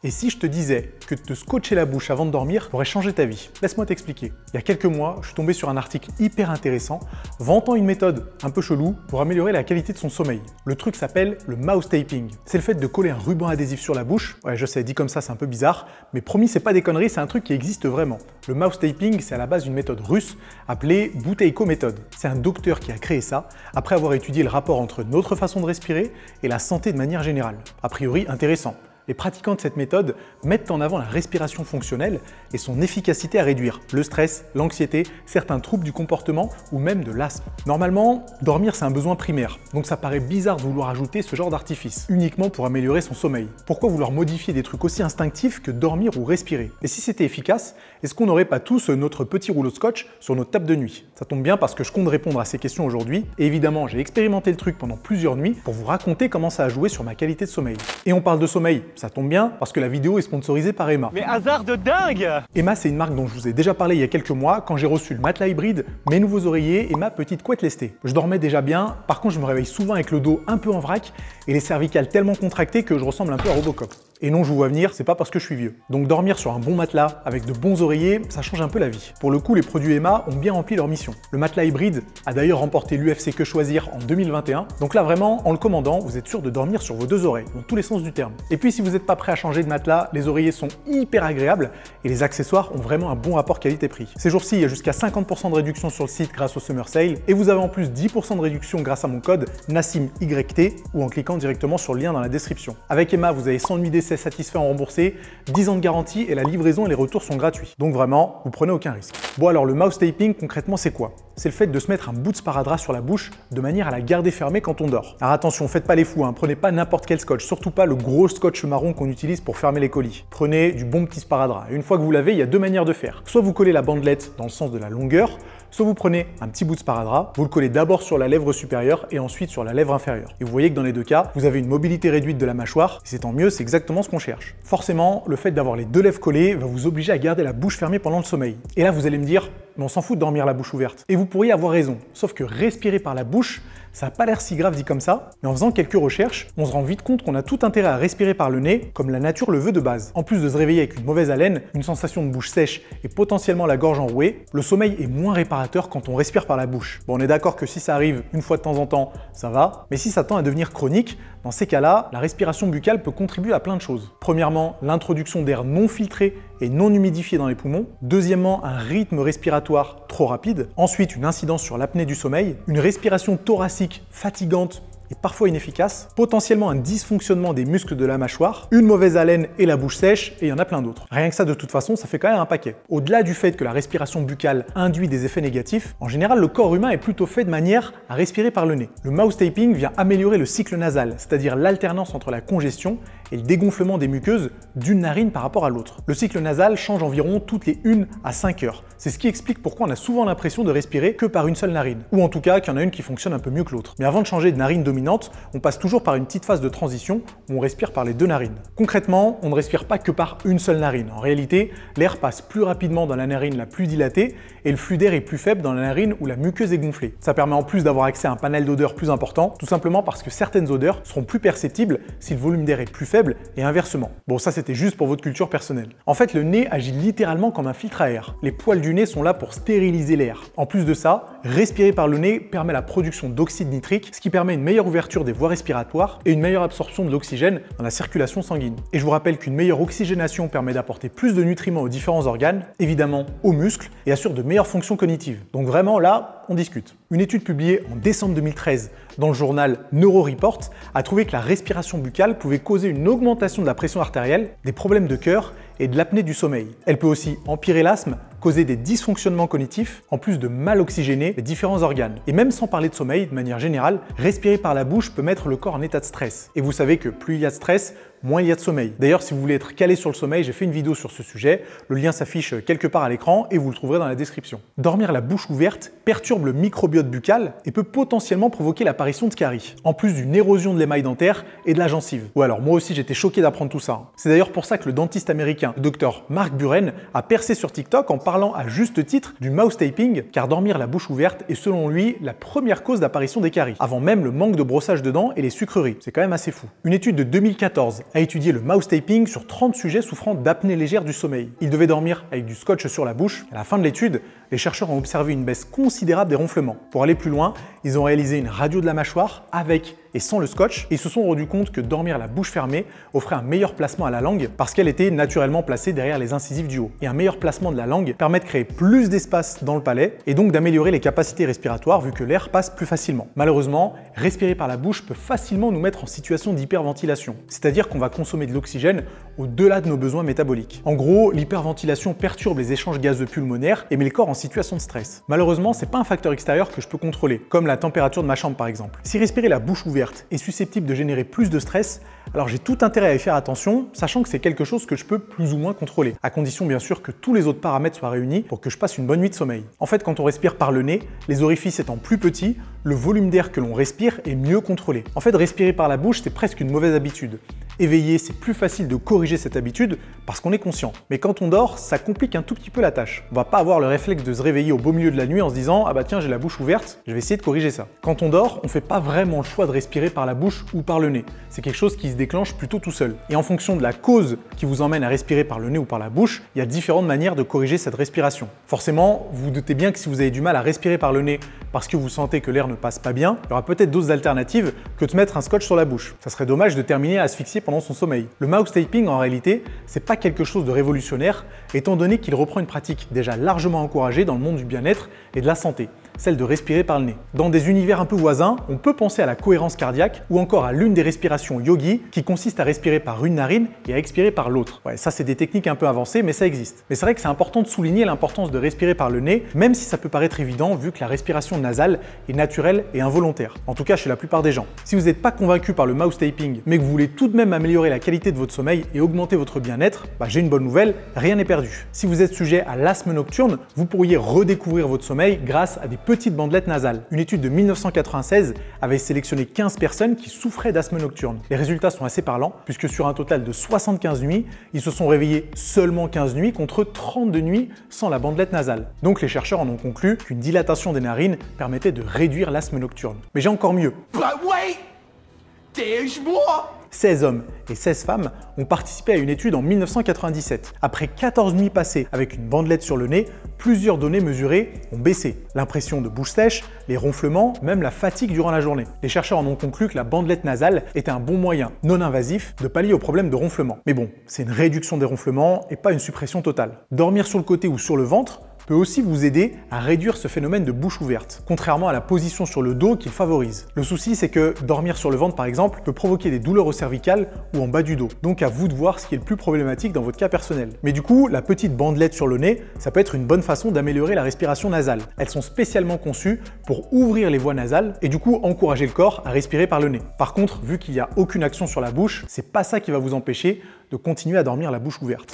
Et si je te disais que te scotcher la bouche avant de dormir pourrait changer ta vie? Laisse-moi t'expliquer. Il y a quelques mois, je suis tombé sur un article hyper intéressant vantant une méthode un peu chelou pour améliorer la qualité de son sommeil. Le truc s'appelle le mouse taping. C'est le fait de coller un ruban adhésif sur la bouche. Ouais, je sais, dit comme ça, c'est un peu bizarre, mais promis, c'est pas des conneries, c'est un truc qui existe vraiment. Le mouse taping, c'est à la base une méthode russe appelée Buteyko méthode. C'est un docteur qui a créé ça après avoir étudié le rapport entre notre façon de respirer et la santé de manière générale. A priori, intéressant. Les pratiquants de cette méthode mettent en avant la respiration fonctionnelle et son efficacité à réduire le stress, l'anxiété, certains troubles du comportement ou même de l'asthme. Normalement, dormir c'est un besoin primaire, donc ça paraît bizarre de vouloir ajouter ce genre d'artifice, uniquement pour améliorer son sommeil. Pourquoi vouloir modifier des trucs aussi instinctifs que dormir ou respirer? Et si c'était efficace, est-ce qu'on n'aurait pas tous notre petit rouleau de scotch sur notre table de nuit? Ça tombe bien parce que je compte répondre à ces questions aujourd'hui, et évidemment j'ai expérimenté le truc pendant plusieurs nuits pour vous raconter comment ça a joué sur ma qualité de sommeil. Et on parle de sommeil, ça tombe bien parce que la vidéo est sponsorisée par Emma. Mais hasard de dingue! Emma, c'est une marque dont je vous ai déjà parlé il y a quelques mois quand j'ai reçu le matelas hybride, mes nouveaux oreillers et ma petite couette lestée. Je dormais déjà bien, par contre je me réveille souvent avec le dos un peu en vrac et les cervicales tellement contractées que je ressemble un peu à Robocop. Et non, je vous vois venir, c'est pas parce que je suis vieux. Donc dormir sur un bon matelas avec de bons oreillers, ça change un peu la vie. Pour le coup, les produits Emma ont bien rempli leur mission. Le matelas hybride a d'ailleurs remporté l'UFC Que Choisir en 2021. Donc là vraiment, en le commandant, vous êtes sûr de dormir sur vos deux oreilles, dans tous les sens du terme. Et puis si vous n'êtes pas prêt à changer de matelas, les oreillers sont hyper agréables et les accessoires ont vraiment un bon rapport qualité-prix. Ces jours-ci, il y a jusqu'à 50% de réduction sur le site grâce au Summer Sale et vous avez en plus 10% de réduction grâce à mon code NASSIMYT ou en cliquant directement sur le lien dans la description. Avec Emma, vous avez 100 nuits d'essai satisfaits en remboursé, 10 ans de garantie et la livraison et les retours sont gratuits. Donc vraiment, vous prenez aucun risque. Bon alors le mouse taping concrètement c'est quoi? C'est le fait de se mettre un bout de sparadrap sur la bouche de manière à la garder fermée quand on dort. Alors attention, faites pas les fous, prenez pas n'importe quel scotch, surtout pas le gros scotch marron qu'on utilise pour fermer les colis. Prenez du bon petit sparadrap. Et une fois que vous l'avez, il y a deux manières de faire. Soit vous collez la bandelette dans le sens de la longueur, soit vous prenez un petit bout de sparadrap, vous le collez d'abord sur la lèvre supérieure et ensuite sur la lèvre inférieure. Et vous voyez que dans les deux cas, vous avez une mobilité réduite de la mâchoire, et c'est tant mieux, c'est exactement ce qu'on cherche. Forcément, le fait d'avoir les deux lèvres collées va vous obliger à garder la bouche fermée pendant le sommeil. Et là, vous allez me dire, mais on s'en fout de dormir la bouche ouverte. Et vous pourriez avoir raison, sauf que respirer par la bouche, ça n'a pas l'air si grave dit comme ça, mais en faisant quelques recherches, on se rend vite compte qu'on a tout intérêt à respirer par le nez, comme la nature le veut de base. En plus de se réveiller avec une mauvaise haleine, une sensation de bouche sèche et potentiellement la gorge enrouée, le sommeil est moins réparateur quand on respire par la bouche. Bon, on est d'accord que si ça arrive une fois de temps en temps, ça va, mais si ça tend à devenir chronique, dans ces cas-là, la respiration buccale peut contribuer à plein de choses. Premièrement, l'introduction d'air non filtré et non humidifié dans les poumons. Deuxièmement, un rythme respiratoire trop rapide. Ensuite, une incidence sur l'apnée du sommeil. Une respiration thoracique fatigante et parfois inefficace, potentiellement un dysfonctionnement des muscles de la mâchoire, une mauvaise haleine et la bouche sèche, et il y en a plein d'autres. Rien que ça, de toute façon, ça fait quand même un paquet. Au-delà du fait que la respiration buccale induit des effets négatifs, en général, le corps humain est plutôt fait de manière à respirer par le nez. Le mouse taping vient améliorer le cycle nasal, c'est-à-dire l'alternance entre la congestion et le dégonflement des muqueuses d'une narine par rapport à l'autre. Le cycle nasal change environ toutes les 1 à 5 heures. C'est ce qui explique pourquoi on a souvent l'impression de respirer que par une seule narine, ou en tout cas qu'il y en a une qui fonctionne un peu mieux que l'autre. Mais avant de changer de narine dominante, on passe toujours par une petite phase de transition où on respire par les deux narines. Concrètement, on ne respire pas que par une seule narine. En réalité, l'air passe plus rapidement dans la narine la plus dilatée et le flux d'air est plus faible dans la narine où la muqueuse est gonflée. Ça permet en plus d'avoir accès à un panel d'odeurs plus important, tout simplement parce que certaines odeurs seront plus perceptibles si le volume d'air est plus faible et inversement. Bon, ça c'était juste pour votre culture personnelle. En fait, le nez agit littéralement comme un filtre à air. Les poils du nez sont là pour stériliser l'air. En plus de ça, respirer par le nez permet la production d'oxyde nitrique, ce qui permet une meilleure ouverture des voies respiratoires et une meilleure absorption de l'oxygène dans la circulation sanguine. Et je vous rappelle qu'une meilleure oxygénation permet d'apporter plus de nutriments aux différents organes, évidemment aux muscles, et assure de meilleures fonctions cognitives. Donc vraiment là, on discute. Une étude publiée en décembre 2013 dans le journal NeuroReport a trouvé que la respiration buccale pouvait causer une augmentation de la pression artérielle, des problèmes de cœur et de l'apnée du sommeil. Elle peut aussi empirer l'asthme, causer des dysfonctionnements cognitifs, en plus de mal oxygéner les différents organes. Et même sans parler de sommeil, de manière générale, respirer par la bouche peut mettre le corps en état de stress. Et vous savez que plus il y a de stress, moins il y a de sommeil. D'ailleurs, si vous voulez être calé sur le sommeil, j'ai fait une vidéo sur ce sujet. Le lien s'affiche quelque part à l'écran et vous le trouverez dans la description. Dormir la bouche ouverte perturbe le microbiote buccal et peut potentiellement provoquer l'apparition de caries, en plus d'une érosion de l'émail dentaire et de la gencive. Ou alors, moi aussi, j'étais choqué d'apprendre tout ça. C'est d'ailleurs pour ça que le dentiste américain, le Dr Mark Buren, a percé sur TikTok en parlant à juste titre du mouse taping, car dormir la bouche ouverte est selon lui la première cause d'apparition des caries, avant même le manque de brossage de dents et les sucreries. C'est quand même assez fou. Une étude de 2014 a étudié le mouse taping sur 30 sujets souffrant d'apnée légère du sommeil. Ils devaient dormir avec du scotch sur la bouche. À la fin de l'étude, les chercheurs ont observé une baisse considérable des ronflements. Pour aller plus loin, ils ont réalisé une radio de la mâchoire avec et sans le scotch et ils se sont rendus compte que dormir la bouche fermée offrait un meilleur placement à la langue parce qu'elle était naturellement placée derrière les incisives du haut. Et un meilleur placement de la langue permet de créer plus d'espace dans le palais et donc d'améliorer les capacités respiratoires vu que l'air passe plus facilement. Malheureusement, respirer par la bouche peut facilement nous mettre en situation d'hyperventilation, c'est-à-dire qu'on va consommer de l'oxygène au-delà de nos besoins métaboliques. En gros, l'hyperventilation perturbe les échanges gazeux pulmonaires et met le corps en situation de stress. Malheureusement, c'est pas un facteur extérieur que je peux contrôler, comme la température de ma chambre par exemple. Si respirer la bouche ouverte est susceptible de générer plus de stress, alors j'ai tout intérêt à y faire attention, sachant que c'est quelque chose que je peux plus ou moins contrôler, à condition bien sûr que tous les autres paramètres soient réunis pour que je passe une bonne nuit de sommeil. En fait, quand on respire par le nez, les orifices étant plus petits, le volume d'air que l'on respire est mieux contrôlé. En fait, respirer par la bouche, c'est presque une mauvaise habitude. Éveillé, c'est plus facile de corriger cette habitude parce qu'on est conscient. Mais quand on dort, ça complique un tout petit peu la tâche. On va pas avoir le réflexe de se réveiller au beau milieu de la nuit en se disant « Ah bah tiens, j'ai la bouche ouverte, je vais essayer de corriger ça ». Quand on dort, on fait pas vraiment le choix de respirer par la bouche ou par le nez. C'est quelque chose qui se déclenche plutôt tout seul. Et en fonction de la cause qui vous emmène à respirer par le nez ou par la bouche, il y a différentes manières de corriger cette respiration. Forcément, vous vous doutez bien que si vous avez du mal à respirer par le nez parce que vous sentez que l'air ne passe pas bien, il y aura peut-être d'autres alternatives que de mettre un scotch sur la bouche. Ça serait dommage de terminer asphyxié pendant son sommeil. Le mouse taping, en réalité, c'est pas quelque chose de révolutionnaire, étant donné qu'il reprend une pratique déjà largement encouragée dans le monde du bien-être et de la santé, celle de respirer par le nez. Dans des univers un peu voisins, on peut penser à la cohérence cardiaque ou encore à l'une des respirations yogi qui consiste à respirer par une narine et à expirer par l'autre. Ouais, ça c'est des techniques un peu avancées, mais ça existe. Mais c'est vrai que c'est important de souligner l'importance de respirer par le nez, même si ça peut paraître évident vu que la respiration nasale est naturelle et involontaire. En tout cas chez la plupart des gens. Si vous n'êtes pas convaincu par le mouse taping, mais que vous voulez tout de même améliorer la qualité de votre sommeil et augmenter votre bien-être, j'ai une bonne nouvelle, rien n'est perdu. Si vous êtes sujet à l'asthme nocturne, vous pourriez redécouvrir votre sommeil grâce à des petites bandelettes nasales. Une étude de 1996 avait sélectionné 15 personnes qui souffraient d'asthme nocturne. Les résultats sont assez parlants puisque sur un total de 75 nuits, ils se sont réveillés seulement 15 nuits contre 32 nuits sans la bandelette nasale. Donc les chercheurs en ont conclu qu'une dilatation des narines permettait de réduire l'asthme nocturne. Mais j'ai encore mieux. 16 hommes et 16 femmes ont participé à une étude en 1997. Après 14 nuits passées avec une bandelette sur le nez, plusieurs données mesurées ont baissé. L'impression de bouche sèche, les ronflements, même la fatigue durant la journée. Les chercheurs en ont conclu que la bandelette nasale était un bon moyen non invasif de pallier au problème de ronflement. Mais bon, c'est une réduction des ronflements et pas une suppression totale. Dormir sur le côté ou sur le ventre peut aussi vous aider à réduire ce phénomène de bouche ouverte, contrairement à la position sur le dos qu'il favorise. Le souci, c'est que dormir sur le ventre, par exemple, peut provoquer des douleurs au cervical ou en bas du dos. Donc à vous de voir ce qui est le plus problématique dans votre cas personnel. Mais du coup, la petite bandelette sur le nez, ça peut être une bonne façon d'améliorer la respiration nasale. Elles sont spécialement conçues pour ouvrir les voies nasales et du coup encourager le corps à respirer par le nez. Par contre, vu qu'il n'y a aucune action sur la bouche, c'est pas ça qui va vous empêcher de continuer à dormir la bouche ouverte.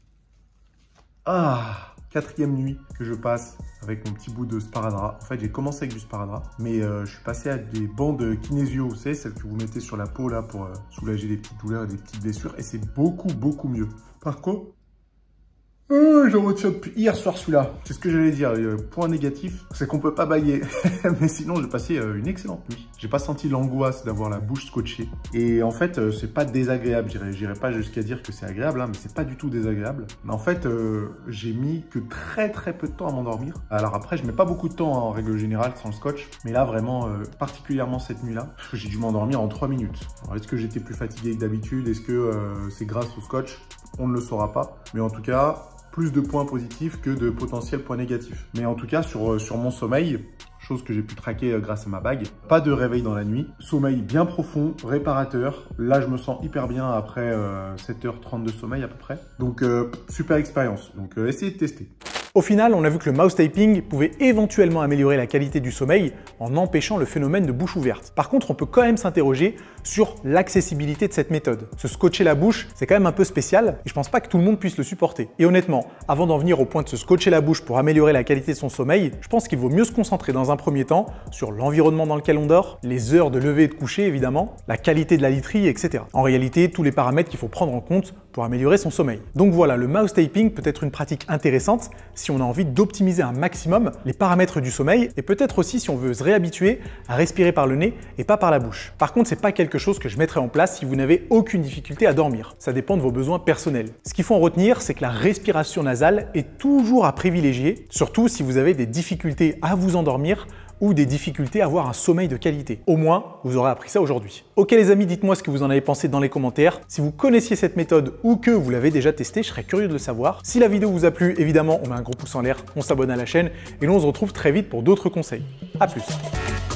Quatrième nuit que je passe avec mon petit bout de sparadrap. En fait, j'ai commencé avec du sparadrap, mais je suis passé à des bandes kinésio, vous savez, celles que vous mettez sur la peau là pour soulager des petites douleurs et des petites blessures, et c'est beaucoup mieux. Par contre, j'en retiens depuis hier soir celui-là. C'est ce que j'allais dire. Point négatif, c'est qu'on peut pas bailler. Mais sinon, j'ai passé une excellente nuit. J'ai pas senti l'angoisse d'avoir la bouche scotchée. Et en fait, c'est pas désagréable. J'irai pas jusqu'à dire que c'est agréable, hein, mais c'est pas du tout désagréable. Mais en fait, j'ai mis que très peu de temps à m'endormir. Alors après, je mets pas beaucoup de temps en règle générale sans le scotch. Mais là, vraiment, particulièrement cette nuit-là, j'ai dû m'endormir en 3 minutes. Est-ce que j'étais plus fatigué que d'habitude? Est-ce que c'est grâce au scotch? On ne le saura pas. Mais en tout cas, plus de points positifs que de potentiels points négatifs. Mais en tout cas, sur mon sommeil, chose que j'ai pu traquer grâce à ma bague, pas de réveil dans la nuit, sommeil bien profond, réparateur. Là, je me sens hyper bien après 7h30 de sommeil à peu près. Donc, super expérience. Donc, essayez de tester. Au final, on a vu que le mouse taping pouvait éventuellement améliorer la qualité du sommeil en empêchant le phénomène de bouche ouverte. Par contre, on peut quand même s'interroger sur l'accessibilité de cette méthode. Se scotcher la bouche, c'est quand même un peu spécial et je pense pas que tout le monde puisse le supporter. Et honnêtement, avant d'en venir au point de se scotcher la bouche pour améliorer la qualité de son sommeil, je pense qu'il vaut mieux se concentrer dans un premier temps sur l'environnement dans lequel on dort, les heures de lever et de coucher évidemment, la qualité de la literie, etc. En réalité, tous les paramètres qu'il faut prendre en compte pour améliorer son sommeil. Donc voilà, le mouse taping peut être une pratique intéressante si si on a envie d'optimiser un maximum les paramètres du sommeil et peut-être aussi si on veut se réhabituer à respirer par le nez et pas par la bouche. Par contre, c'est pas quelque chose que je mettrai en place si vous n'avez aucune difficulté à dormir. Ça dépend de vos besoins personnels. Ce qu'il faut en retenir, c'est que la respiration nasale est toujours à privilégier, surtout si vous avez des difficultés à vous endormir ou des difficultés à avoir un sommeil de qualité. Au moins, vous aurez appris ça aujourd'hui. Ok les amis, dites-moi ce que vous en avez pensé dans les commentaires. Si vous connaissiez cette méthode ou que vous l'avez déjà testée, je serais curieux de le savoir. Si la vidéo vous a plu, évidemment, on met un gros pouce en l'air, on s'abonne à la chaîne et nous on se retrouve très vite pour d'autres conseils. À plus.